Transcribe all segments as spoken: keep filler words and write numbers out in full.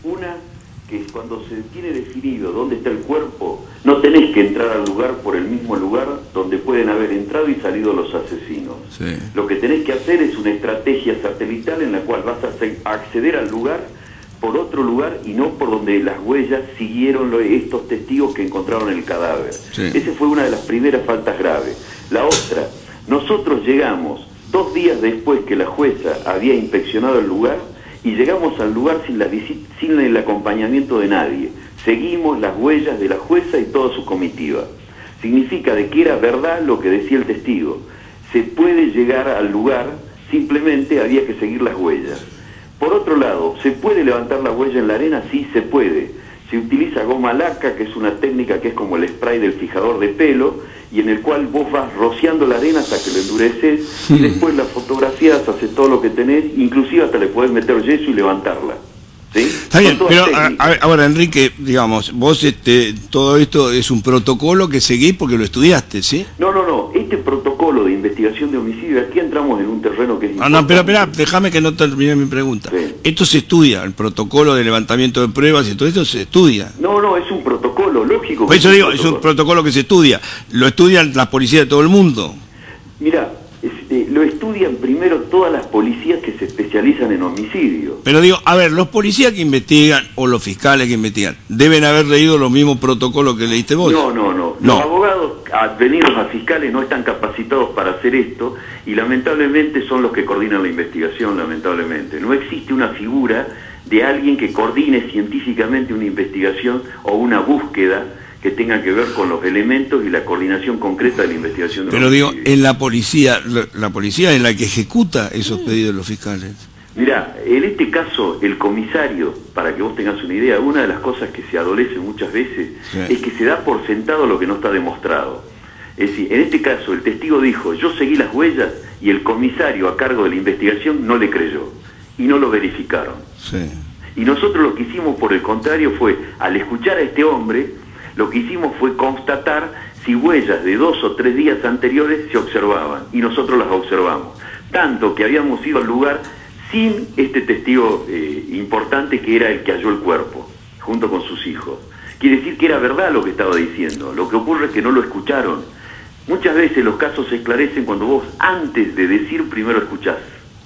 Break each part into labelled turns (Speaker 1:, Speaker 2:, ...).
Speaker 1: Una, que cuando se tiene definido dónde está el cuerpo, no tenés que entrar al lugar por el mismo lugar donde pueden haber entrado y salido los asesinos.
Speaker 2: Sí.
Speaker 1: Lo que tenés que hacer es una estrategia satelital en la cual vas a acceder al lugar por otro lugar y no por donde las huellas siguieron estos testigos que encontraron el cadáver.
Speaker 2: Sí.
Speaker 1: Esa fue una de las primeras faltas graves. La otra, nosotros llegamos dos días después que la jueza había inspeccionado el lugar y llegamos al lugar sin, la sin el acompañamiento de nadie. Seguimos las huellas de la jueza y toda su comitiva. Significa de que era verdad lo que decía el testigo. Se puede llegar al lugar, simplemente había que seguir las huellas. Por otro lado, ¿se puede levantar la huella en la arena? Sí, se puede. Se utiliza goma laca, que es una técnica que es como el spray del fijador de pelo, y en el cual vos vas rociando la arena hasta que lo endureces, y después la fotografías, haces todo lo que tenés, inclusive hasta le podés meter yeso y levantarla. ¿Sí?
Speaker 2: Está bien, pero a, a, ahora, Enrique, digamos, vos este, todo esto es un protocolo que seguís porque lo estudiaste, ¿sí?
Speaker 1: No, no, no, este protocolo de investigación de homicidio, aquí entramos en un terreno que es
Speaker 2: importante. Ah, no, pero espera, déjame que no termine mi pregunta. Sí. Esto se estudia, el protocolo de levantamiento de pruebas y todo esto se estudia.
Speaker 1: No, no, es un protocolo, lógico.
Speaker 2: Por eso digo, es un protocolo que se estudia, lo estudian las policías de todo el mundo.
Speaker 1: Mira, este, lo estudian primero todas las policías que se especializan en homicidio.
Speaker 2: Pero digo, a ver, los policías que investigan o los fiscales que investigan, ¿deben haber leído los mismos protocolos que leíste vos?
Speaker 1: No, no, no.
Speaker 2: no.
Speaker 1: Los abogados advenidos a fiscales no están capacitados para hacer esto y lamentablemente son los que coordinan la investigación, lamentablemente. No existe una figura de alguien que coordine científicamente una investigación o una búsqueda que tenga que ver con los elementos y la coordinación concreta de la investigación.
Speaker 2: Pero digo, en la policía, la, la policía es la que ejecuta esos pedidos de los fiscales.
Speaker 1: Mirá, en este caso, el comisario, para que vos tengas una idea, una de las cosas que se adolece muchas veces sí. es que se da por sentado lo que no está demostrado. Es decir, en este caso, el testigo dijo, yo seguí las huellas, y el comisario a cargo de la investigación no le creyó, y no lo verificaron.
Speaker 2: Sí.
Speaker 1: Y nosotros lo que hicimos, por el contrario, fue, al escuchar a este hombre, lo que hicimos fue constatar si huellas de dos o tres días anteriores se observaban, y nosotros las observamos. Tanto que habíamos ido al lugar sin este testigo eh, importante que era el que halló el cuerpo, junto con sus hijos. Quiere decir que era verdad lo que estaba diciendo, lo que ocurre es que no lo escucharon. Muchas veces los casos se esclarecen cuando vos, antes de decir, primero escuchás.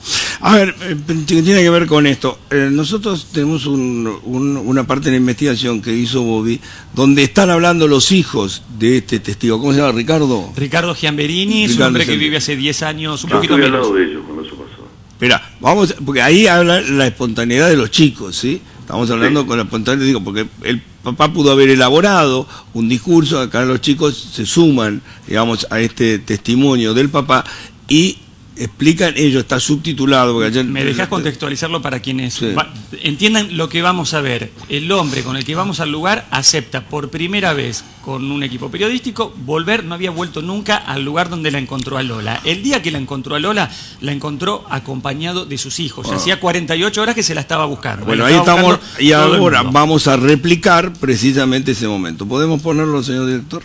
Speaker 2: A ver, eh, tiene que ver con esto. Eh, nosotros tenemos un, un, una parte de la investigación que hizo Bobby, donde están hablando los hijos de este testigo. ¿Cómo se llama, Ricardo?
Speaker 3: Ricardo Giamberini, es un hombre que vive hace diez años, un
Speaker 1: no,
Speaker 3: poquito
Speaker 1: menos.
Speaker 3: menos.
Speaker 1: Al lado de ellos cuando eso pasó.
Speaker 2: Espera, vamos, porque ahí habla la espontaneidad de los chicos, ¿sí? Estamos hablando sí. con la espontaneidad, digo, porque el papá pudo haber elaborado un discurso, acá los chicos se suman, digamos, a este testimonio del papá y explican ellos, está subtitulado. Porque ayer,
Speaker 3: ¿Me dejas contextualizarlo para quienes
Speaker 2: sí.
Speaker 3: va, entiendan lo que vamos a ver? El hombre con el que vamos al lugar acepta por primera vez con un equipo periodístico volver, no había vuelto nunca al lugar donde la encontró a Lola. El día que la encontró a Lola, la encontró acompañado de sus hijos. Ya oh. hacía cuarenta y ocho horas que se la estaba buscando.
Speaker 2: Bueno, ahí estamos y ahora vamos a replicar precisamente ese momento. ¿Podemos ponerlo, señor director?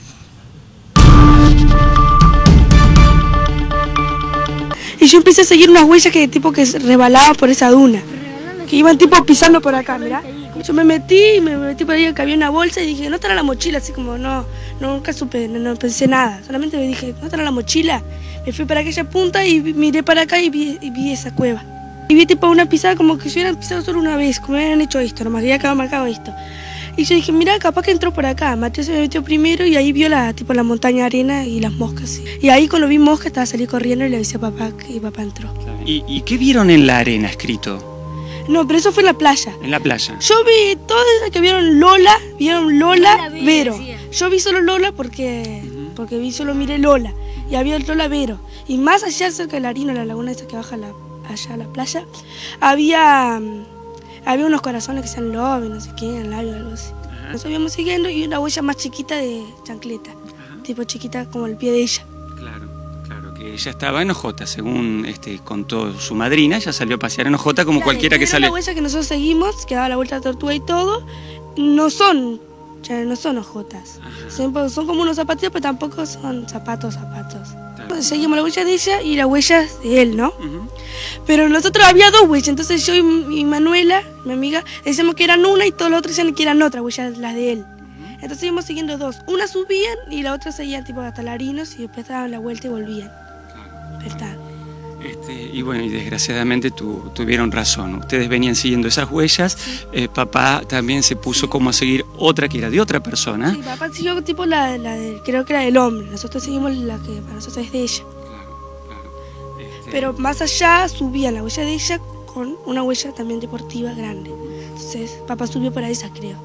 Speaker 4: Y yo empecé a seguir unas huellas que tipo que resbalaban por esa duna, que iban tipo pisando por acá, mirá. Yo me metí, me metí por ahí que había una bolsa y dije, ¿no estará la mochila? Así como, no, no nunca supe, no, no pensé nada. Solamente me dije, ¿no estará la mochila? Me fui para aquella punta y miré para acá y vi, y vi esa cueva. Y vi tipo una pisada como que si hubieran pisado solo una vez, como hubieran hecho esto, nomás que ya acaba marcado esto. Y yo dije, mira, capaz que entró por acá. Mateo se me metió primero y ahí vio la tipo la montaña de arena y las moscas. ¿Sí? Y ahí cuando vi moscas estaba salí corriendo y le avisé a papá y papá entró.
Speaker 5: ¿Y, ¿Y qué vieron en la arena escrito?
Speaker 4: No, pero eso fue en la playa.
Speaker 5: En la playa.
Speaker 4: Yo vi todas esas que vieron Lola, vieron Lola, vi, Vero. Sí. Yo vi solo Lola porque, uh-huh. porque vi solo miré Lola. Y había Lola Vero. Y más allá, cerca de la harina, la laguna esa que baja la, allá a la playa, había... Había unos corazones que sean lobos, no sé qué, en labio, algo así. Ajá. Nos íbamos siguiendo y una huella más chiquita de chancleta. Ajá. Tipo chiquita como el pie de ella.
Speaker 5: Claro, claro, que ella estaba en Ojota, según este, contó su madrina, ella salió a pasear en Ojota como claro, cualquiera que sale.
Speaker 4: La huella que nosotros seguimos, que daba la vuelta a la tortuga y todo, no son ya no son ojotas. Son, son como unos zapatitos, pero tampoco son zapatos, zapatos. Entonces, seguimos las huellas de ella y las huellas de él, ¿no? Uh-huh. Pero nosotros había dos huellas, entonces yo y, y Manuela, mi amiga, decíamos que eran una y todos los otros decían que eran otra huellas, las de él. Uh-huh. Entonces íbamos siguiendo dos. Una subían y la otra seguían tipo hasta Larinos y después daban la vuelta y volvían. Claro. ¿Verdad?
Speaker 5: Este, y bueno, y desgraciadamente tu, tuvieron razón. Ustedes venían siguiendo esas huellas. Sí. Eh, papá también se puso como a seguir otra que era de otra persona.
Speaker 4: Sí, papá siguió tipo la, la de, creo que era del hombre. Nosotros seguimos la que para nosotros es de ella. Claro, claro. Este... Pero más allá subían la huella de ella con una huella también deportiva grande. Entonces papá subió para esa, creo.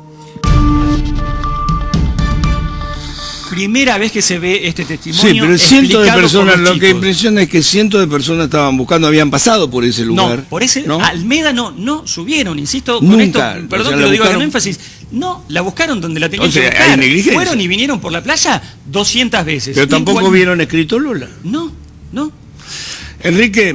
Speaker 3: Primera vez que se ve este testimonio.
Speaker 2: Sí, pero cientos de personas, lo que impresiona es que cientos de personas estaban buscando, habían pasado por ese lugar.
Speaker 3: No, por ese, ¿no? Almeda no, no subieron, insisto, con
Speaker 2: Nunca,
Speaker 3: esto, perdón
Speaker 2: o sea,
Speaker 3: que lo digo
Speaker 2: buscaron...
Speaker 3: con énfasis, no, la buscaron donde la tenían
Speaker 2: o sea,
Speaker 3: que buscar.
Speaker 2: Hay negligencia.
Speaker 3: Fueron y vinieron por la playa doscientas veces.
Speaker 2: Pero tampoco
Speaker 3: cual...
Speaker 2: vieron escrito Lola.
Speaker 3: No, no.
Speaker 2: Enrique,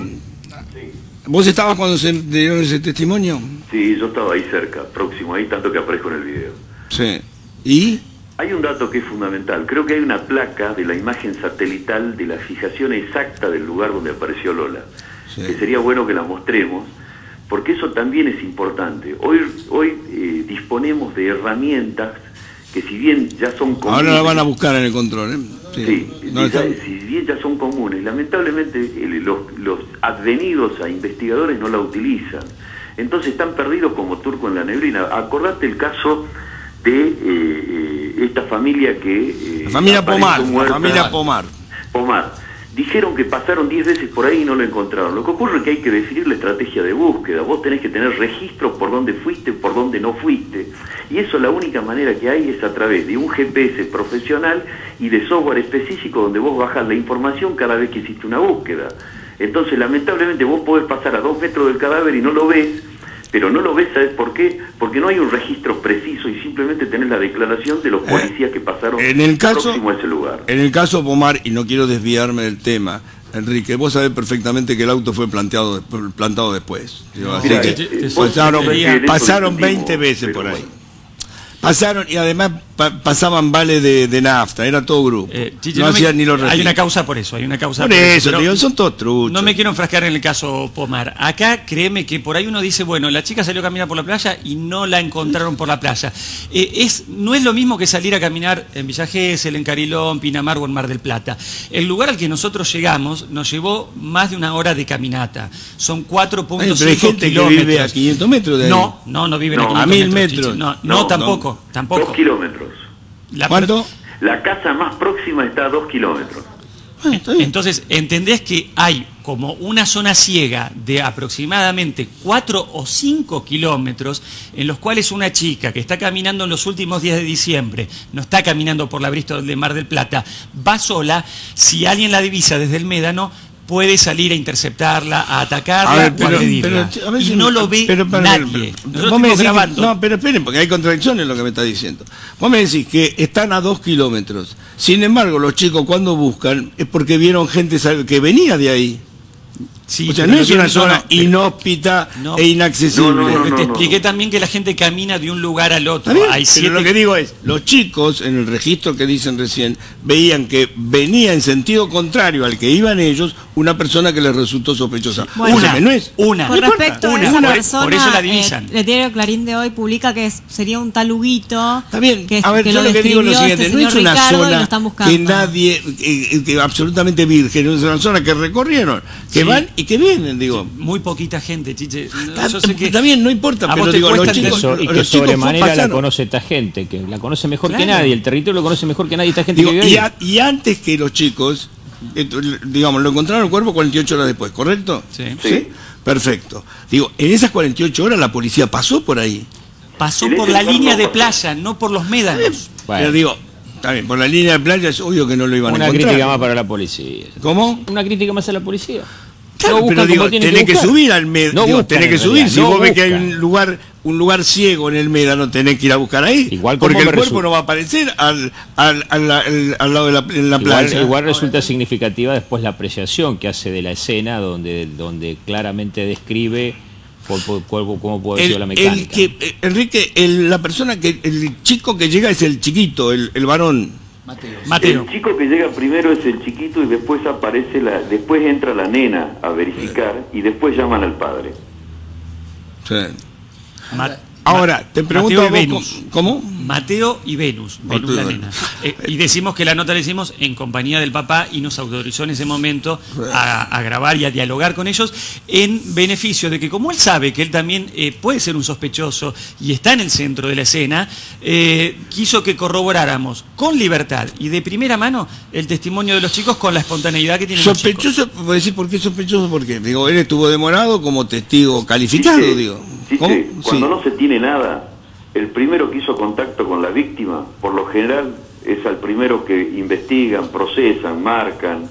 Speaker 2: ¿vos estabas cuando se dieron ese testimonio?
Speaker 1: Sí, yo estaba ahí cerca, próximo, ahí tanto que aparezco en el video.
Speaker 2: Sí. ¿Y?
Speaker 1: Hay un dato que es fundamental. Creo que hay una placa de la imagen satelital de la fijación exacta del lugar donde apareció Lola. Sí. Que sería bueno que la mostremos, porque eso también es importante. Hoy, hoy eh, disponemos de herramientas que si bien ya son comunes...
Speaker 2: Ahora la van a buscar en el control, ¿eh? Sí,
Speaker 1: sí
Speaker 2: no
Speaker 1: ya, si bien ya son comunes, lamentablemente el, los, los advenidos a investigadores no la utilizan. Entonces están perdidos como turco en la neblina. Acordate el caso de eh, eh, esta familia que... Eh,
Speaker 2: la familia Pomar, la familia Pomar.
Speaker 1: Pomar. Dijeron que pasaron diez veces por ahí y no lo encontraron. Lo que ocurre es que hay que definir la estrategia de búsqueda. Vos tenés que tener registros por dónde fuiste, por dónde no fuiste. Y eso la única manera que hay es a través de un G P S profesional y de software específico donde vos bajás la información cada vez que hiciste una búsqueda. Entonces, lamentablemente, vos podés pasar a dos metros del cadáver y no lo ves, pero no lo ves, ¿sabes por qué? Porque no hay un registro preciso y simplemente tenés la declaración de los policías que pasaron
Speaker 2: en el caso,
Speaker 1: próximo a ese lugar.
Speaker 2: En el caso Pomar, y no quiero desviarme del tema, Enrique, vos sabés perfectamente que el auto fue planteado, plantado después. No, así
Speaker 1: mirá,
Speaker 2: que
Speaker 1: eh,
Speaker 2: pasaron, pasaron
Speaker 1: mismo,
Speaker 2: veinte veces por ahí.
Speaker 1: Bueno.
Speaker 2: Pasaron y además pa pasaban vales de, de nafta, era todo grupo.
Speaker 3: Eh, Chiche,
Speaker 2: no
Speaker 3: no
Speaker 2: hacían
Speaker 3: me,
Speaker 2: ni los
Speaker 3: Hay una causa por eso, hay una causa
Speaker 2: por,
Speaker 3: por
Speaker 2: eso.
Speaker 3: eso
Speaker 2: Tío, son todos truchos.
Speaker 3: No me quiero enfrascar en el caso Pomar. Acá créeme que por ahí uno dice, bueno, la chica salió a caminar por la playa y no la encontraron por la playa. Eh, es, no es lo mismo que salir a caminar en Villa Gesell, en Carilón, Pinamar o en Mar del Plata. El lugar al que nosotros llegamos nos llevó más de una hora de caminata. Son cuatro punto cinco
Speaker 2: pero hay gente
Speaker 3: kilómetros.
Speaker 2: que vive a quinientos metros de ahí.
Speaker 3: No, no, no viven
Speaker 1: no,
Speaker 3: a quinientos
Speaker 2: a mil
Speaker 3: metros.
Speaker 2: metros.
Speaker 3: No, no,
Speaker 1: no,
Speaker 3: tampoco,
Speaker 1: no.
Speaker 3: tampoco.
Speaker 1: Dos kilómetros.
Speaker 3: La
Speaker 2: ¿Cuánto?
Speaker 1: La casa más próxima está a dos kilómetros.
Speaker 2: Ah, está bien.
Speaker 3: Entonces, entendés que hay como una zona ciega de aproximadamente cuatro o cinco kilómetros en los cuales una chica que está caminando en los últimos días de diciembre, no está caminando por la Bristol de Mar del Plata, va sola, si alguien la divisa desde el médano, puede salir a interceptarla, a atacarla a ver, pero, o a agredirla. Pero, a ver, y no lo ve
Speaker 2: pero, pero,
Speaker 3: nadie.
Speaker 2: Pero, vos me decís que, no, pero esperen, porque hay contradicciones en lo que me está diciendo. Vos me decís que están a dos kilómetros. Sin embargo, los chicos cuando buscan es porque vieron gente que venía de ahí.
Speaker 3: Sí,
Speaker 2: o sea, no es una zona no, inhóspita no, e inaccesible.
Speaker 3: No, no, no, te expliqué también que la gente camina de un lugar al otro. Hay siete...
Speaker 2: Pero lo que digo es, los chicos, en el registro que dicen recién, veían que venía en sentido contrario al que iban ellos una persona que les resultó sospechosa.
Speaker 3: Bueno, una,
Speaker 2: no es.
Speaker 3: Una.
Speaker 6: Con respecto
Speaker 3: una,
Speaker 6: a esa
Speaker 3: por,
Speaker 6: persona,
Speaker 3: por eso la divisan.
Speaker 6: Eh, el diario Clarín de hoy publica que es, sería un tal Huguito.
Speaker 2: Está bien,
Speaker 6: que,
Speaker 2: a ver,
Speaker 6: que
Speaker 2: yo
Speaker 6: lo,
Speaker 2: lo que digo es lo siguiente,
Speaker 6: este
Speaker 2: no es una
Speaker 6: Ricardo
Speaker 2: zona que nadie, que, que absolutamente virgen, es una zona que recorrieron, que sí. van y que vienen, digo.
Speaker 3: Muy poquita gente, Chiche.
Speaker 2: No, yo sé que también no importa, pero digo, los chicos,
Speaker 7: eso, y que
Speaker 2: los
Speaker 7: sobremanera la conoce esta gente, que la conoce mejor claro. que nadie, el territorio lo conoce mejor que nadie, esta gente
Speaker 2: digo,
Speaker 7: que vive
Speaker 2: y,
Speaker 7: ahí.
Speaker 2: a, y antes que los chicos, digamos, lo encontraron el cuerpo cuarenta y ocho horas después, ¿correcto?
Speaker 3: Sí.
Speaker 2: ¿Sí? Sí. Perfecto. Digo, en esas cuarenta y ocho horas la policía pasó por ahí.
Speaker 3: Pasó por la línea de playa, no por los médanos.
Speaker 2: Bueno. Pero digo, está bien, por la línea de playa es obvio que no lo iban
Speaker 7: Una
Speaker 2: a encontrar.
Speaker 7: Una crítica más para la policía.
Speaker 2: ¿Cómo?
Speaker 7: Una crítica más a la policía.
Speaker 2: Claro, no pero digo, tenés que, que subir al médano, no tenés que subir, si no vos ves que hay un lugar un lugar ciego en el médano, tenés que ir a buscar ahí,
Speaker 7: igual
Speaker 2: porque el cuerpo
Speaker 7: resulta.
Speaker 2: no va a aparecer al, al, al, al, al lado de la, en la
Speaker 7: igual,
Speaker 2: playa.
Speaker 7: Igual resulta significativa después la apreciación que hace de la escena, donde, donde claramente describe por, por, por- ¿Cómo puede
Speaker 2: El,
Speaker 7: ser la
Speaker 2: el
Speaker 7: mecánica?
Speaker 2: que, eh, Enrique, el- la persona que, el chico que llega es el chiquito, el, el varón.
Speaker 3: Mateo.
Speaker 1: El chico que llega primero es el chiquito y después aparece la, después entra la nena a verificar y después llaman al padre.
Speaker 2: Sí.
Speaker 3: Ma-
Speaker 2: Ahora, te pregunto
Speaker 3: Mateo
Speaker 2: a
Speaker 3: y
Speaker 2: vos,
Speaker 3: Venus.
Speaker 2: ¿cómo?
Speaker 3: Mateo y Venus, Venus
Speaker 2: Mateo
Speaker 3: la
Speaker 2: y
Speaker 3: nena.
Speaker 2: Venus.
Speaker 3: Eh, y decimos que la nota la hicimos en compañía del papá y nos autorizó en ese momento a, a grabar y a dialogar con ellos en beneficio de que, como él sabe que él también eh, puede ser un sospechoso y está en el centro de la escena, eh, quiso que corroboráramos con libertad y de primera mano el testimonio de los chicos con la espontaneidad que tienen los chicos.
Speaker 2: Sospechoso, ¿puedo decir por qué sospechoso? Porque, digo, él estuvo demorado como testigo calificado,
Speaker 1: Sí, sí.
Speaker 2: digo.
Speaker 1: Sí,
Speaker 2: ¿Cómo?
Speaker 1: sí. Cuando
Speaker 2: Sí.
Speaker 1: no se tiene nada, el primero que hizo contacto con la víctima, por lo general, es al primero que investigan, procesan, marcan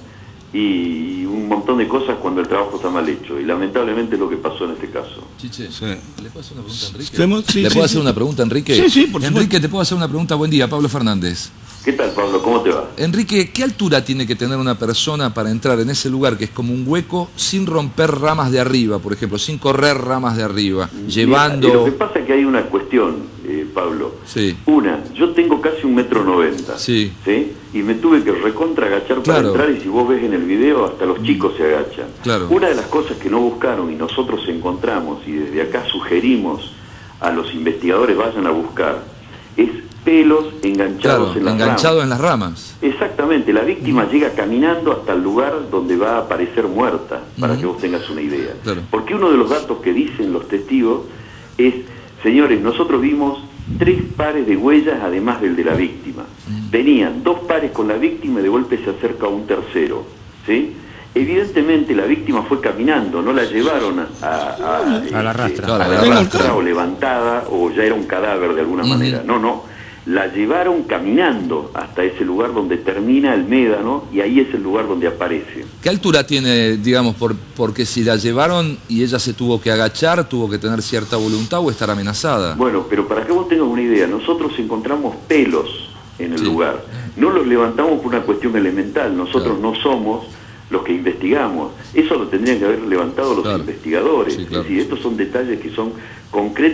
Speaker 1: y un montón de cosas cuando el trabajo está mal hecho. Y lamentablemente es lo que pasó en este caso.
Speaker 8: Chiche,
Speaker 2: Sí.
Speaker 8: ¿le puedo hacer una pregunta a Enrique?
Speaker 2: ¿Hacemos? Sí,
Speaker 8: ¿Le
Speaker 2: sí,
Speaker 8: puedo
Speaker 2: sí.
Speaker 8: hacer una pregunta a Enrique?
Speaker 2: Sí, sí, por supuesto.
Speaker 8: Enrique, te puedo hacer una pregunta. Buen día, Pablo Fernández.
Speaker 1: ¿Qué tal, Pablo? ¿Cómo te va?
Speaker 8: Enrique, ¿qué altura tiene que tener una persona para entrar en ese lugar que es como un hueco sin romper ramas de arriba, por ejemplo, sin correr ramas de arriba, llevando...
Speaker 1: Mira, lo que pasa es que hay una cuestión, eh, Pablo.
Speaker 8: Sí.
Speaker 1: Una, yo tengo casi un metro noventa.
Speaker 8: Sí.
Speaker 1: ¿Sí? Y me tuve que recontra agachar para
Speaker 8: Claro.
Speaker 1: entrar y si vos ves en el video hasta los chicos se agachan.
Speaker 8: Claro.
Speaker 1: Una de las cosas que no buscaron y nosotros encontramos y desde acá sugerimos a los investigadores vayan a buscar es pelos enganchados
Speaker 8: Claro,
Speaker 1: en las
Speaker 8: enganchado
Speaker 1: ramas.
Speaker 8: en las ramas.
Speaker 1: Exactamente, la víctima llega caminando hasta el lugar donde va a aparecer muerta, para
Speaker 8: Ujú.
Speaker 1: que vos tengas una idea.
Speaker 8: Claro.
Speaker 1: Porque uno de los datos que dicen los testigos es, señores, nosotros vimos tres pares de huellas además del de la víctima. Venían dos pares con la víctima y de golpe se acerca un tercero, ¿sí? Evidentemente la víctima fue caminando, no la llevaron a, a, a,
Speaker 3: A la rastra.
Speaker 1: a
Speaker 8: Claro,
Speaker 1: la
Speaker 8: a la
Speaker 1: rastra
Speaker 8: rastra.
Speaker 1: o levantada o ya era un cadáver de alguna
Speaker 8: Ujú.
Speaker 1: manera. No, no. La llevaron caminando hasta ese lugar donde termina el médano y ahí es el lugar donde aparece.
Speaker 8: ¿Qué altura tiene, digamos, por, porque si la llevaron y ella se tuvo que agachar, tuvo que tener cierta voluntad o estar amenazada?
Speaker 1: Bueno, pero para que vos tengas una idea, nosotros encontramos pelos en el
Speaker 8: Sí.
Speaker 1: lugar. No los levantamos por una cuestión elemental, nosotros
Speaker 8: Claro.
Speaker 1: no somos los que investigamos. Eso lo tendrían que haber levantado los
Speaker 8: Claro.
Speaker 1: investigadores.
Speaker 8: Sí, claro.
Speaker 1: Es decir, estos son detalles que son concretos.